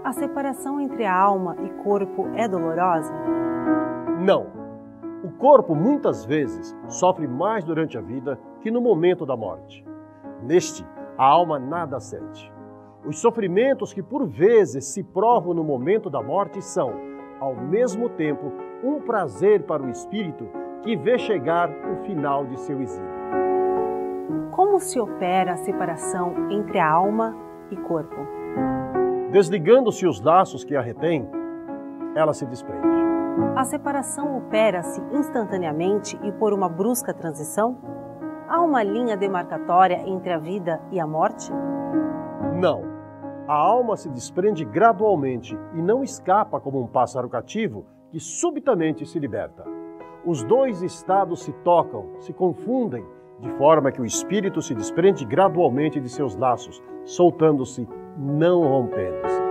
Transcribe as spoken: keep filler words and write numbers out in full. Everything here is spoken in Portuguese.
A separação entre a alma e corpo é dolorosa? Não. O corpo, muitas vezes, sofre mais durante a vida que no momento da morte. Neste, a alma nada sente. Os sofrimentos que por vezes se provam no momento da morte são, ao mesmo tempo, um prazer para o espírito que vê chegar o final de seu exílio. Como se opera a separação entre a alma e corpo? Desligando-se os laços que a retêm, ela se desprende. A separação opera-se instantaneamente e por uma brusca transição? Há uma linha demarcatória entre a vida e a morte? Não. A alma se desprende gradualmente e não escapa como um pássaro cativo que subitamente se liberta. Os dois estados se tocam, se confundem, de forma que o espírito se desprende gradualmente de seus laços, soltando-se, não rompendo-se.